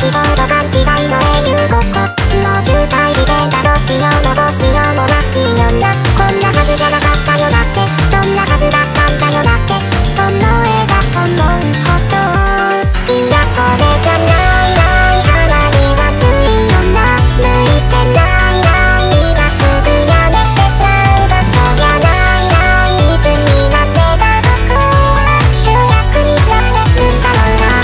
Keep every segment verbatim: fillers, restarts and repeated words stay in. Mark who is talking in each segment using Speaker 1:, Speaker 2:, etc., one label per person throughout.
Speaker 1: ひどいと勘違いの英雄ごっこ。もう渋滞事件だどうしようもどうしようもラッキーよな。こんなはずじゃなかったよなって、どんなはずだったんだよなって思えば思うほど、いやこれじゃないない花には無理よな。向いてないない今すぐやめてちゃうが、そりゃないないいつになれば僕は主役になれるんだろうな。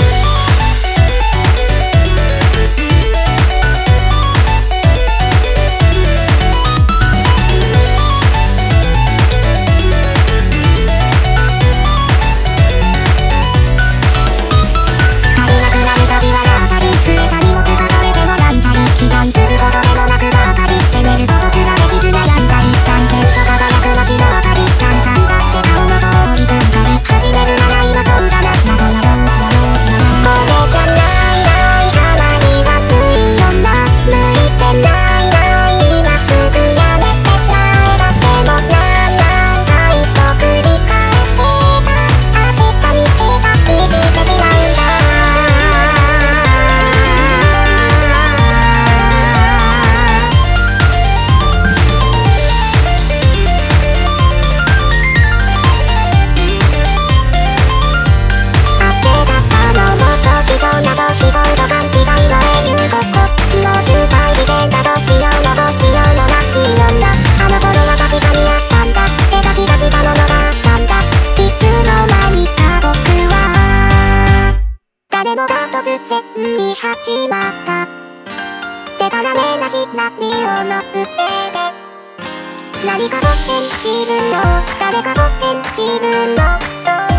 Speaker 1: 誰もが突然に始まった。でたらめなシナリオの上で何かを演じるの、誰かを演じるの、そう